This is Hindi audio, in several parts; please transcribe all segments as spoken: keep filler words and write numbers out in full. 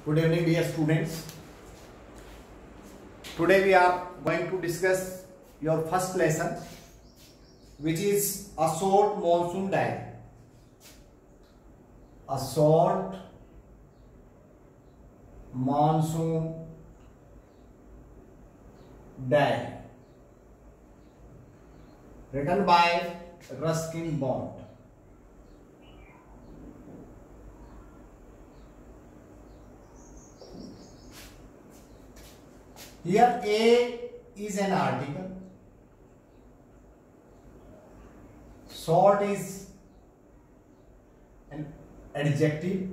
Good evening, dear students. Today we are going to discuss your first lesson, which is a short monsoon diary. A short monsoon diary written by Ruskin Bond. Here A is an article, short is an adjective,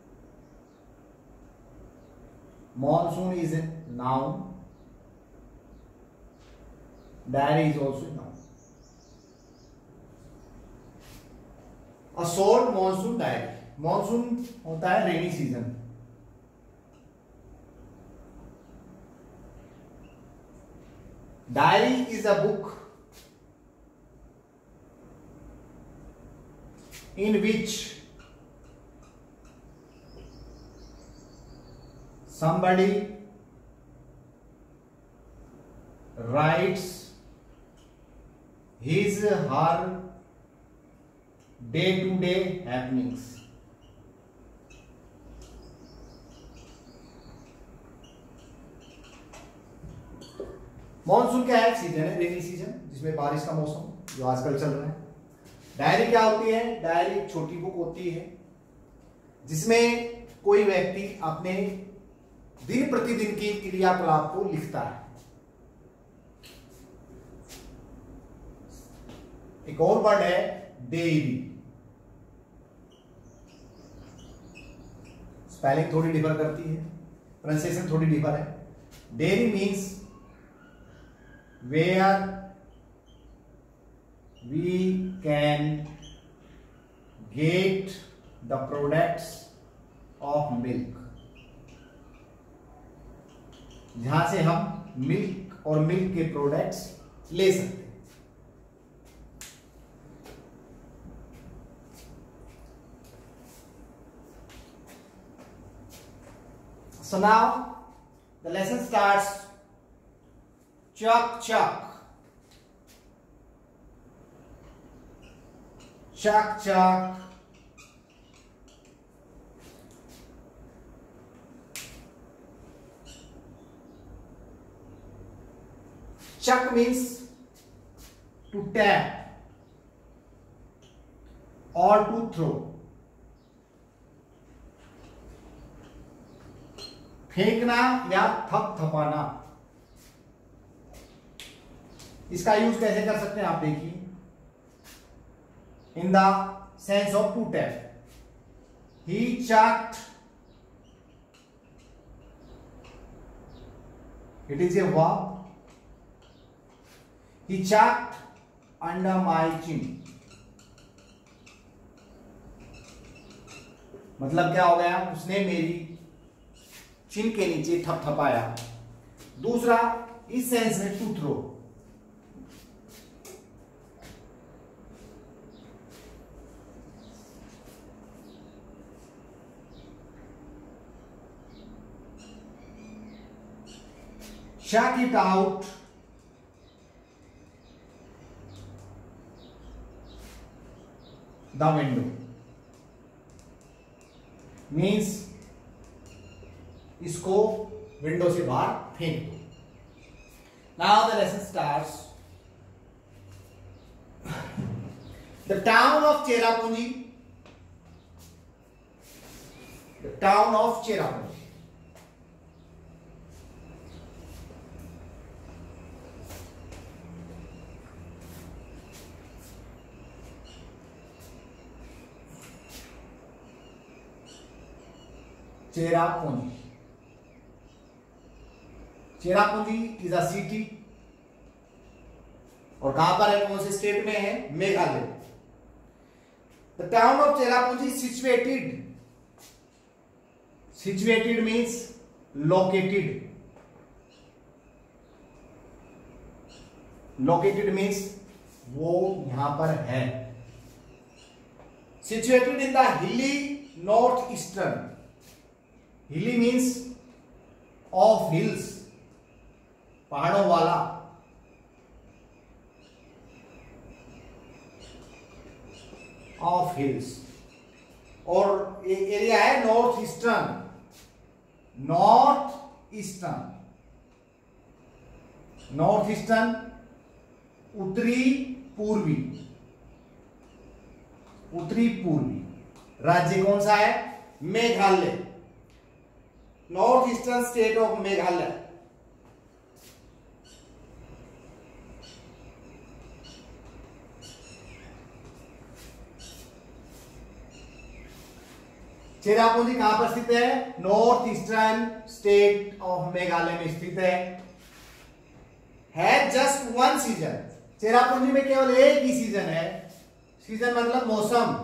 monsoon is a noun, diary is also a noun. A short monsoon diary. Monsoon होता है rainy season. Diary is a book in which somebody writes his or her day-to-day happenings. Monsoon क्या है? सीजन है, रेनी सीजन, जिसमें बारिश का मौसम जो आजकल चल रहा है. डायरी क्या होती है? डायरी एक छोटी बुक होती है जिसमें कोई व्यक्ति अपने दिन प्रतिदिन की क्रियाकलाप को लिखता है. एक और वर्ड है डेयरी. स्पेलिंग थोड़ी डिफर करती है, प्रोनाउंसिएशन थोड़ी डिफर है. Dairy means where we can get the products of milk, जहां से हम मिल्क और मिल्क के प्रोडक्ट्स ले सकते हैं. So now the lesson starts. Chuck, chuck. Chuck, chuck. Chuck means to tap or to throw. फेंकना या थप थपाना. इसका यूज कैसे कर सकते हैं आप देखिए. In the sense of to tap. He chucked, it is a verb. He chucked under my chin. मतलब क्या हो गया? उसने मेरी चिन के नीचे थपथपाया. दूसरा इस सेंस में to throw. Chuck it out the window means इसको विंडो से बाहर फेंक दो. Now the lesson starts. The town of Cherrapunji. The town of Cherrapunji. Cherrapunji. Cherrapunji is a city. और कहां पर है? कौन से स्टेट में है? Meghalaya. The town of Cherrapunji situated. Situated means located. Located means वो यहां पर है. situated in the hilly northeastern hilly means of hills, पहाड़ों वाला। Of hills. और एरिया है north eastern, north eastern, north eastern, उत्तरी पूर्वी, उत्तरी पूर्वी। राज्य कौन सा है? Meghalaya, north eastern state of Meghalaya. Cherrapunji कहां पर स्थित है? North eastern state of Meghalaya में स्थित है। है जस्ट वन सीजन, चेरापूंजी में केवल एक ही सीजन है। सीजन मतलब मौसम,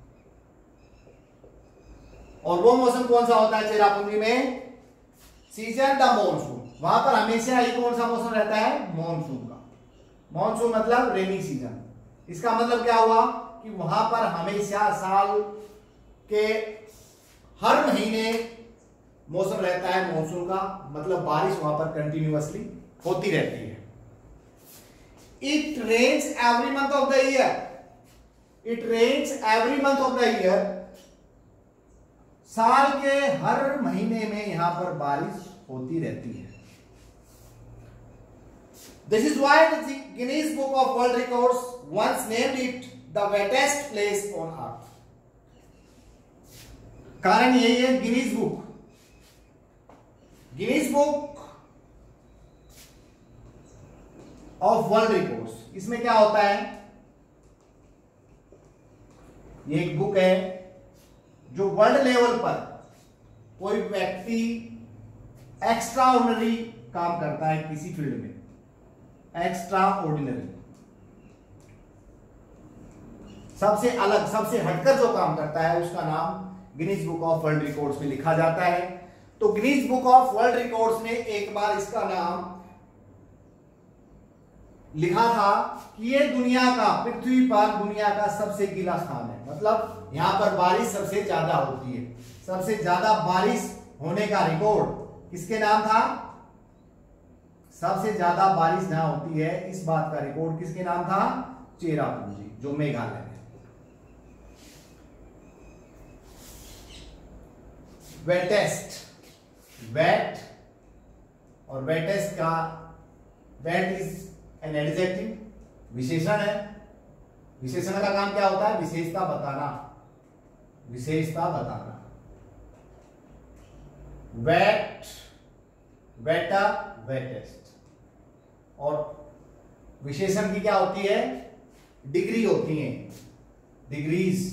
और वो मौसम कौन सा होता है चेरापूंजी में? Season the monsoon. वहां पर हमेशा ही कौन सा मौसम रहता है? मॉनसून का। मॉनसून मतलब रेनी सीजन। इसका मतलब क्या हुआ कि वहां पर हमेशा साल के हर महीने मौसम रहता है मॉनसून का, मतलब बारिश वहां पर कंटिन्यूअसली होती रहती है। It rains every month of the year. It rains every month of the year. साल के हर महीने में यहां पर बारिश होती रहती है। This is why the Guinness Book of World Records once named it the wettest place on earth. कारण यही है Guinness Book, Guinness Book of World Records. इसमें क्या होता है? ये एक बुक है जो वर्ल्ड लेवल पर कोई व्यक्ति एक्स्ट्रा ऑर्डिनरी काम करता है किसी फील्ड में, एक्स्ट्रा ऑर्डिनरी, सबसे अलग, सबसे हटकर जो काम करता है, उसका नाम Guinness Book of World Records में लिखा जाता है। तो Guinness Book of World Records ने एक बार इसका नाम लिखा था कि ये दुनिया का, पृथ्वी पर दुनिया का सबसे गीला स्थान है। मतलब यहां पर बारिश सबसे ज्यादा होती है। सबसे ज्यादा बारिश होने का रिकॉर्ड किसके नाम था? सबसे ज्यादा बारिश जहां होती है, इस बात का रिकॉर्ड किसके नाम था? चेरापूंजी, जो मेघालय है। वेटेस्ट, वेट और वेटेस्ट का, वेट इज एन एडजेक्टिव, विशेषण है। विशेषण का काम क्या होता है? विशेषता बताना, विशेषता बताना। Wet, wetter, wettest. और विशेषण की क्या होती है? डिग्री होती है, डिग्रीज।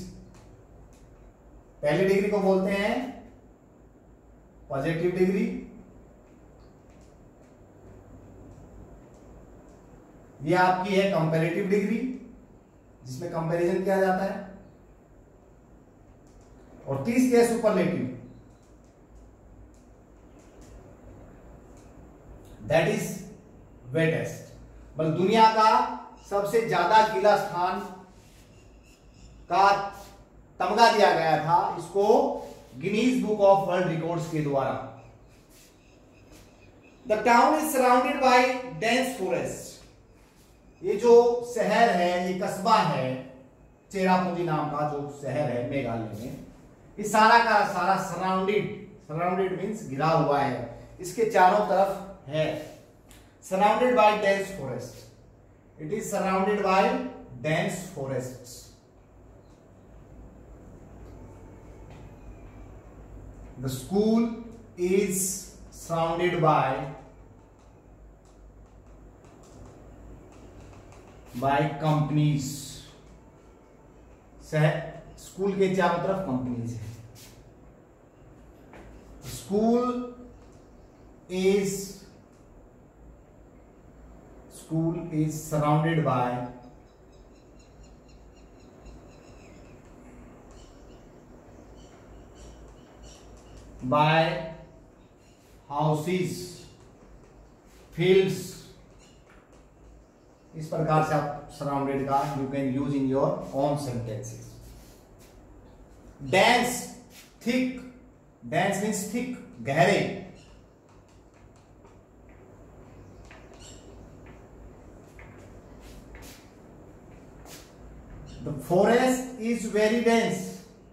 पहली डिग्री को बोलते हैं पॉजिटिव डिग्री, ये आपकी है कंपैरेटिव डिग्री, जिसमें कंपैरिजन किया जाता है। और तीसरी है सुपरलेटिव, दैट इज वेटेस्ट। मतलब दुनिया का सबसे ज्यादा गीला स्थान का तमगा दिया गया था इसको Guinness Book of World Records के द्वारा। The town is surrounded by dense forest. ये जो शहर है, ये कस्बा है, चेरापूंजी नाम का जो शहर है मेघालय में, ये सारा का सारा सराउंडेड, सराउंडेड मींस घिरा हुआ है, इसके चारों तरफ है। Surrounded by dense forest, it is surrounded by dense forest. The school is surrounded by by companies। School के चारों तरफ कंपनीज है। School is school is surrounded by by houses, fields। इस प्रकार से आप सराउंडेड का you can use in your own sentences. Dense, thick, dense means thick, गहरे। The forest is very dense.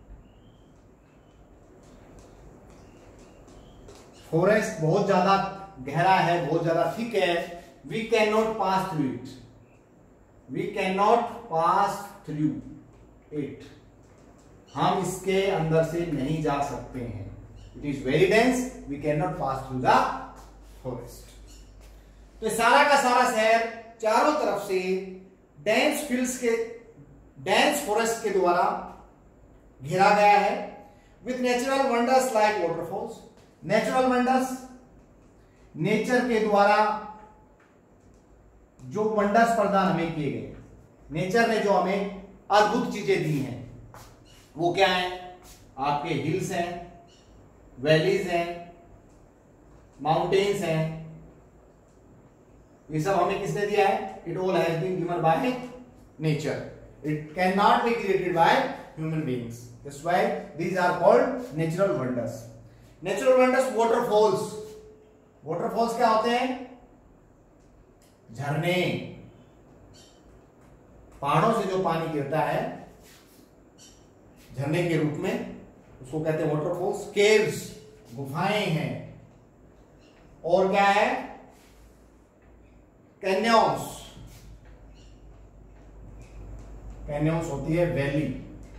Forest बहुत ज्यादा गहरा है, बहुत ज्यादा थिक है। We can not pass through it, we can not pass through it, हम इसके अंदर से नहीं जा सकते हैं। It is very dense, we can not pass through the forest. तो सारा का सारा शहर चारों तरफ से डेंस फील्ड्स के, डेंस फॉरेस्ट के द्वारा घिरा गया है। With natural wonders like waterfalls. Natural wonders, nature के द्वारा जो वंडर्स प्रदान हमें किए गए, नेचर ने जो हमें अद्भुत चीजें दी हैं, वो क्या है? आपके हिल्स हैं, वैलीज हैं, माउंटेन्स हैं। ये सब हमें किसने दिया है? It all has been given by nature. It can not be created by human beings. That's why these are called natural wonders. Natural wonders, waterfalls. Waterfalls क्या होते हैं? झरने, पहाड़ों से जो पानी गिरता है झरने के रूप में, उसको कहते हैं वाटरफॉल्स। केव्स, गुफाएं हैं। और क्या है? कैन्यन्स। कैन्यन्स होती है वैली।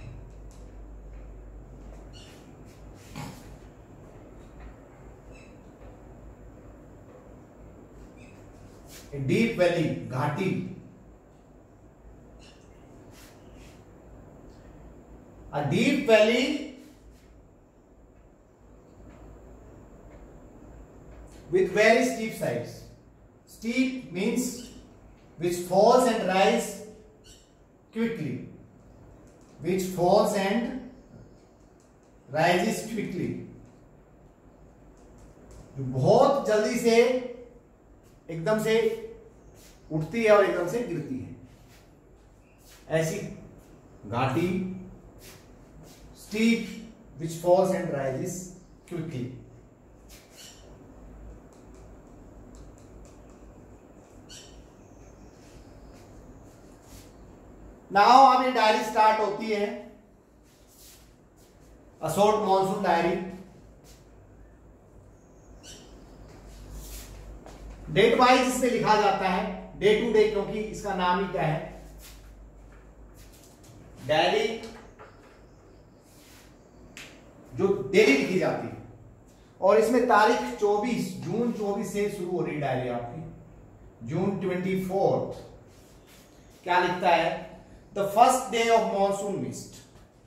डीप वैली, घाटी। A deep valley with very steep sides. Steep means which falls and rise quickly. Which falls and rises quickly. जो बहुत जल्दी से एकदम से उठती है और एकदम से गिरती है, ऐसी घाटी। Steep which falls and rises quickly. Now अभी डायरी स्टार्ट होती है, A short monsoon diary. Date wise इसमें लिखा जाता है, डे टू डे, क्योंकि इसका नाम ही क्या है? डायरी, जो डेली लिखी जाती है। और इसमें तारीख चौबीस जून चौबीस से शुरू हो रही डायरी आपकी। जून ट्वेंटी फोर्थ क्या लिखता है? The first day of monsoon mist.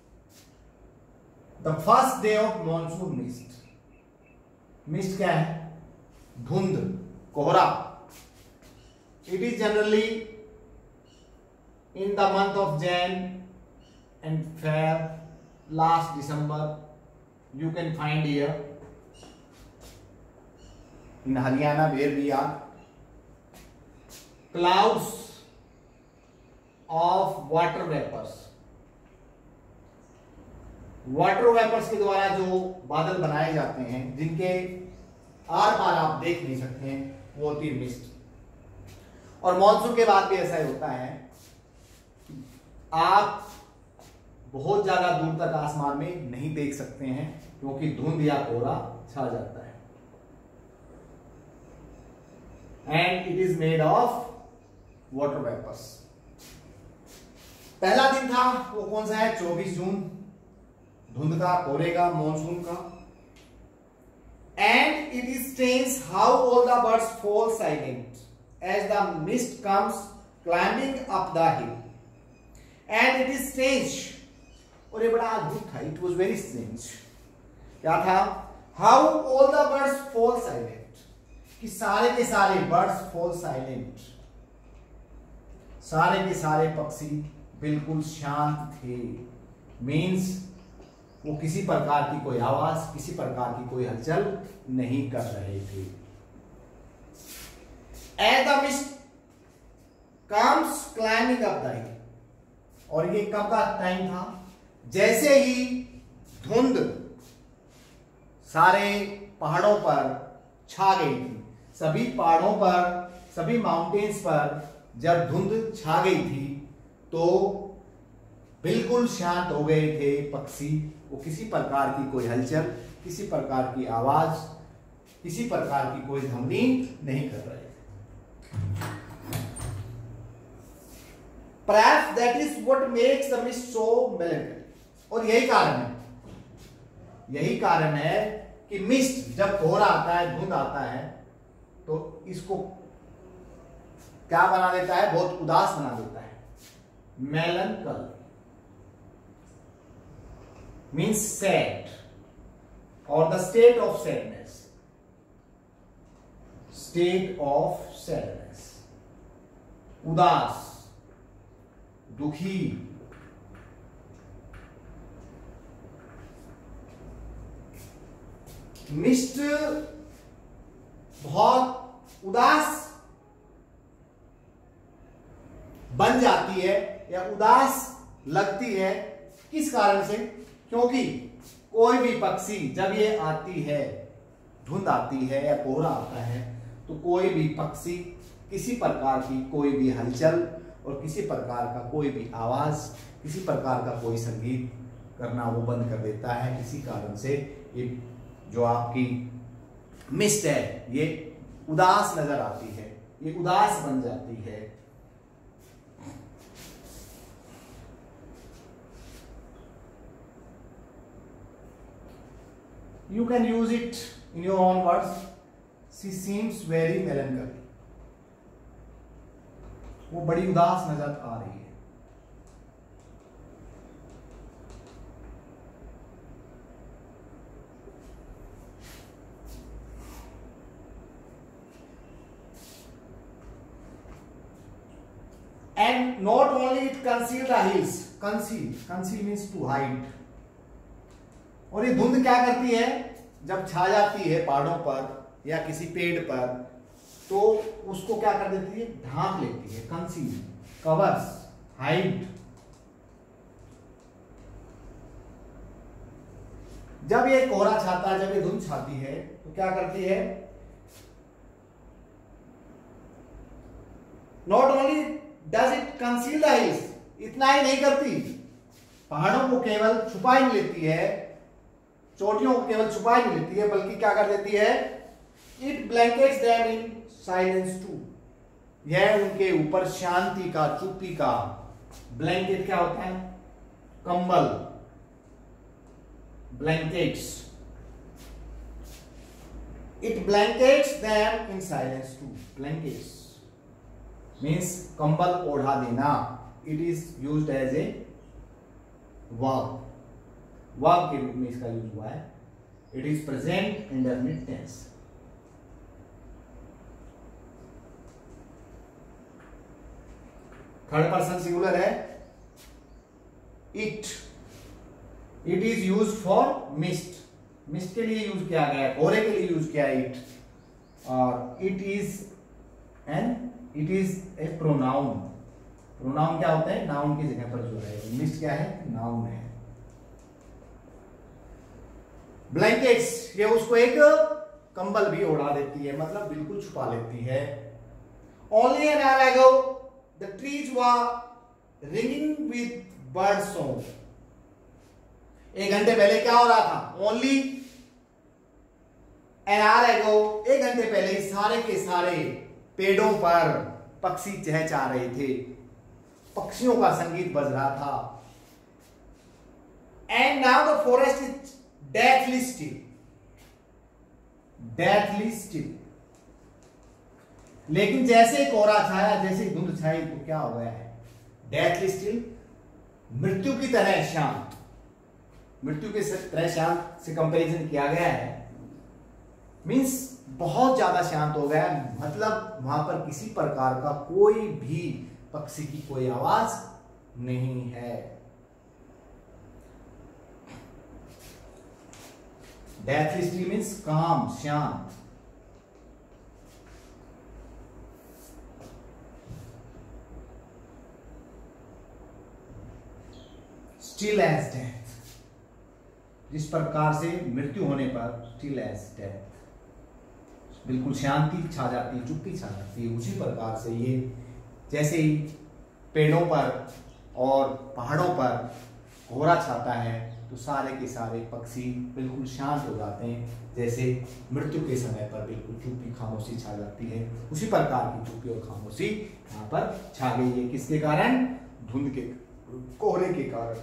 The first day of monsoon mist. Mist क्या है? धुंध, कोहरा। It is generally in the month of Jan and Feb, last December. You can find here in Haryana where we are. Clouds of water vapors. Water vapours के द्वारा जो बादल बनाए जाते हैं, जिनके आर पार आप देख नहीं सकते हैं, वो होती है मिस्ट। और मॉनसून के बाद भी ऐसा ही होता है, आप बहुत ज्यादा दूर तक आसमान में नहीं देख सकते हैं, क्योंकि धुंध या कोहरा छा जाता है। And it is made of water vapours. पहला दिन था वो कौन सा है? चौबीस जून, धुंध का, कोहरे का, मॉनसून का। And it is strange how all the birds fall silent as the mist comes climbing up the hill. And it is strange, और ये बड़ा अद्भुत था। It was very strange. क्या था? How all the birds fall silent, कि सारे के सारे बर्ड्स फॉल साइलेंट, सारे के सारे पक्षी बिल्कुल शांत थे। मीन्स वो किसी प्रकार की कोई आवाज, किसी प्रकार की कोई हलचल नहीं कर रहे थे। As the mist comes climbing up the hill, और ये कब का टाइम था? जैसे ही धुंध सारे पहाड़ों पर छा गई थी। सभी पहाड़ों पर, सभी माउंटेन्स पर जब धुंध छा गई थी तो बिल्कुल शांत हो गए थे पक्षी। वो किसी प्रकार की कोई हलचल, किसी प्रकार की आवाज, किसी प्रकार की कोई ध्वनि नहीं कर रहे थे। Perhaps that is what makes the mist so melancholy. और यही कारण है, यही कारण है कि मिस्ट जब कोहरा आता है, धुंध आता है, तो इसको क्या बना देता है? बहुत उदास बना देता है। मेलनकल मीन्स सैड और the state of sadness, state of sadness, उदास, दुखी। मिस्ट बहुत उदास बन जाती है या उदास लगती है। किस कारण से? क्योंकि कोई भी पक्षी जब ये आती है, धुंध आती है या कोहरा आता है, तो कोई भी पक्षी किसी प्रकार की कोई भी हलचल और किसी प्रकार का कोई भी आवाज, किसी प्रकार का कोई संगीत करना वो बंद कर देता है। इसी कारण से ये जो आपकी मिस्ट है ये उदास नजर आती है, ये उदास बन जाती है। You can use it in your own words. She seems very melancholy. वो बड़ी उदास नजर आ रही है। And not only it conceal the hills. Conceal, conceal means to hide. और ये धुंध क्या करती है? जब छा जाती है पहाड़ों पर या किसी पेड़ पर, तो उसको क्या कर देती है? ढांक लेती है। Conceal, covers, hide. जब ये कोहरा छाता है, जब ये धुंध छाती है, तो क्या करती है? Not only does it conceal the hills, इतना ही नहीं करती, पहाड़ों को केवल छुपा ही नहीं लेती है, चोटियों को केवल छुपा ही नहीं लेती है, बल्कि क्या कर देती है? It blankets them in silence too. यह उनके ऊपर शांति का, चुप्पी का। ब्लैंकेट क्या होता है? कंबल, blankets. It blankets them in silence too. Blankets means कंबल ओढ़ा देना। It is used as a verb, verb के रूप में इसका यूज हुआ है। It is present indefinite tense. Third person singular है। It, it is use for mist. Mist के लिए यूज किया गया है, कोहरे के लिए यूज किया है इट। और it is an, it is a pronoun. Pronoun क्या होता है? नाउन की जगह पर जो है। मिस्ट क्या है? नाउन है। ब्लैंकेट्स, ये उसको एक कंबल भी ओढ़ा देती है, मतलब बिल्कुल छुपा लेती है। Only an hour ago the trees were ringing with bird song. एक घंटे पहले क्या हो रहा था? ओनली एन आवर अगो, एक घंटे पहले सारे के सारे पेड़ों पर पक्षी चहचहा रहे थे, पक्षियों का संगीत बज रहा था। And now the forest is deathly still, deathly still. लेकिन जैसे कोहरा छाया, जैसे धुंध छाई, तो क्या हो गया है? डेथली स्टिल, मृत्यु की तरह शांत। मृत्यु की तरह शांत से कंपैरिजन किया गया है, मींस बहुत ज्यादा शांत हो गया, मतलब वहां पर किसी प्रकार का कोई भी पक्षी की कोई आवाज नहीं है। डेथली स्टिल मीन्स काम, शांत। स्टिल एज डेथ, जिस प्रकार से मृत्यु होने पर स्टिल एज डेथ बिल्कुल शांति छा जाती है, चुप्पी छा जाती है, उसी प्रकार से ये जैसे ही पेड़ों पर और पहाड़ों पर कोहरा छाता है तो सारे के सारे पक्षी बिल्कुल शांत हो जाते हैं, जैसे मृत्यु के समय पर बिल्कुल चुप्पी खामोशी छा जाती है, उसी प्रकार की चुप्पी और खामोशी यहाँ पर छा गई है। किसके कारण? धुंध के, कोहरे के कारण।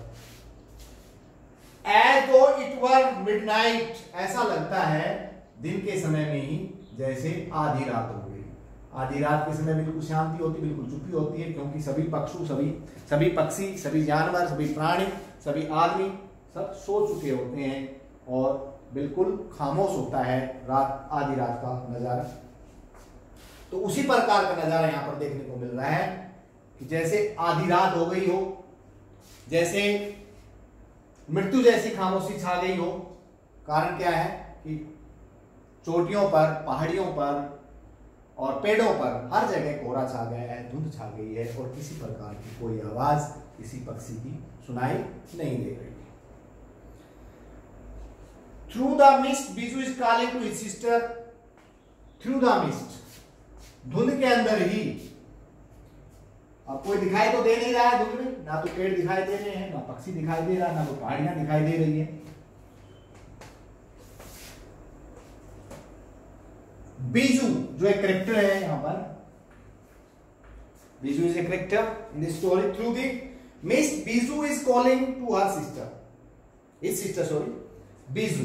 एज दो इट वर मिडनाइट, ऐसा लगता है दिन के समय में ही जैसे आधी रात हो गई। आधी रात के समय बिल्कुल शांति होती, बिल्कुल चुप्पी होती है, क्योंकि सभी पक्षु सभी सभी पक्षी, सभी जानवर, सभी प्राणी, सभी आदमी सब सो चुके होते हैं और बिल्कुल खामोश होता है रात, आधी रात का नजारा। तो उसी प्रकार का नजारा यहाँ पर देखने को मिल रहा है कि जैसे आधी रात हो गई हो, जैसे मृत्यु जैसी खामोशी छा गई हो। कारण क्या है कि चोटियों पर, पहाड़ियों पर और पेड़ों पर हर जगह कोहरा छा गया है, धुंध छा गई है और किसी प्रकार की कोई आवाज किसी पक्षी की सुनाई नहीं दे रही। Through the mist Biju is calling to his sister. Through the mist, धुंध के अंदर ही, अब कोई दिखाई तो दे नहीं रहा है धुंध में, ना तो पेड़ दिखाई दे रहे हैं, ना पक्षी दिखाई दे रहा, ना तो पहाड़ियां दिखाई दे रही है। बीजू जो एक कैरेक्टर है यहां पर, Biju is a character in this story. Through the mist Biju is calling to her sister, his sister sorry, Biju.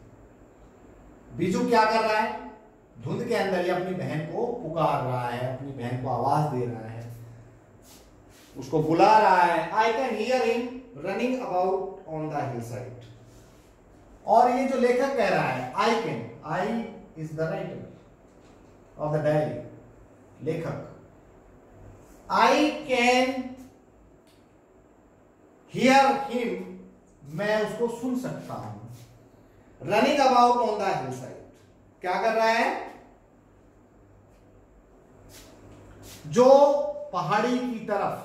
Biju क्या कर रहा है? धुंध के अंदर ही अपनी बहन को पुकार रहा है, अपनी बहन को आवाज दे रहा है, उसको बुला रहा है। I can hear him running about on the hillside. और ये जो लेखक कह रहा है, I can, I is the writer of the diary, लेखक, आई कैन हियर हिम, मैं उसको सुन सकता हूं। Running about on the hillside, क्या कर रहा है? जो पहाड़ी की तरफ,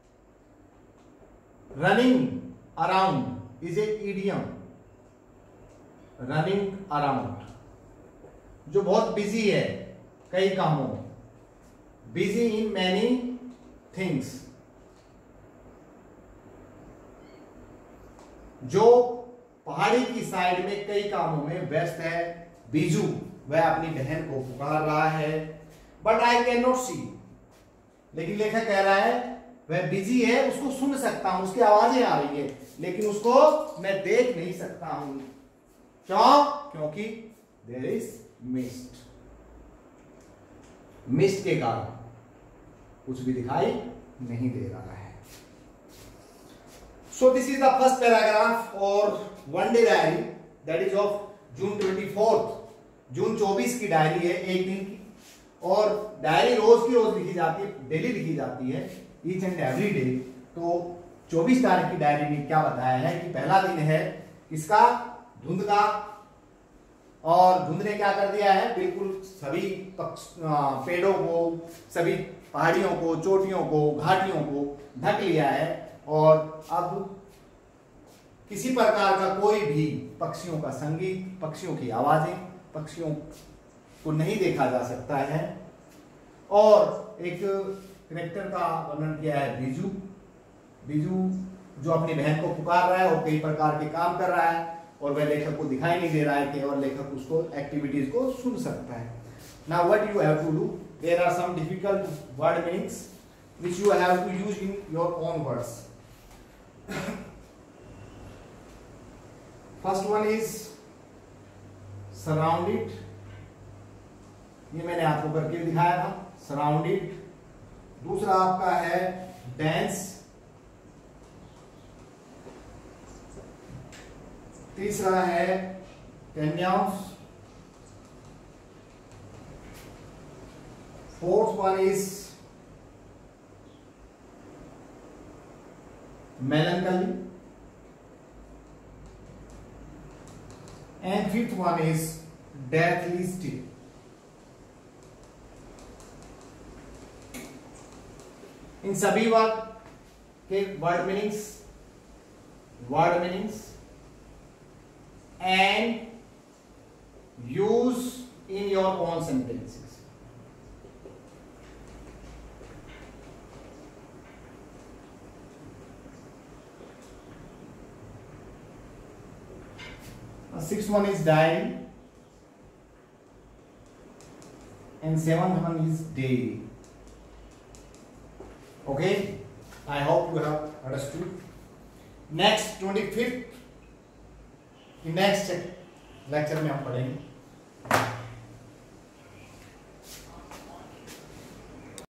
running around is an idiom, running around, जो बहुत बिजी है कई कामों, बिजी इन मैनी थिंग्स, जो पहाड़ी की साइड में कई कामों में व्यस्त है। बीजू वह अपनी बहन को पुकार रहा है। But I can not see, लेकिन लेखक कह रहा है वह बिजी है, उसको सुन सकता हूं, उसकी आवाजें आ रही है, लेकिन उसको मैं देख नहीं सकता हूं। क्यों? क्योंकि देयर इज मिस्ट, मिस्ट के कारण कुछ भी दिखाई नहीं दे रहा है। So this is the first paragraph or one day diary that is of June twenty-fourth, जून चौबीस की डायरी है, एक दिन की, और डायरी रोज की रोज लिखी जाती है, डेली लिखी जाती है, ईच एंड एवरी डे। तो चौबीस तारीख की डायरी में क्या बताया है कि पहला दिन है इसका धुंध का, और धुंध ने क्या कर दिया है, बिल्कुल सभी पेड़ों को, सभी पहाड़ियों को, चोटियों को, घाटियों को ढक लिया है, और अब किसी प्रकार का कोई भी पक्षियों का संगीत, पक्षियों की आवाजें, पक्षियों को नहीं देखा जा सकता है। और एक कैरेक्टर का वर्णन किया है बीजू, बीजू जो अपनी बहन को पुकार रहा है और कई प्रकार के काम कर रहा है, और वह लेखक को दिखाई नहीं दे रहा है, केवल लेखक उसको एक्टिविटीज को सुन सकता है। Now what you have to do, there are some difficult word meanings which you have to use in your own words. First one is surrounded, ये मैंने आपको करके दिखाया था, सराउंडेड। दूसरा आपका है डेंस, तीसरा है canyons, fourth one is melancholy, and fifth one is deathly still. इन सभी वर्ड के word meanings, word meanings and use in your own sentences. The sixth one is diary and seventh one is day. Okay, I hope you have understood. Next twenty-fifth, next lecture में हम पढ़ेंगे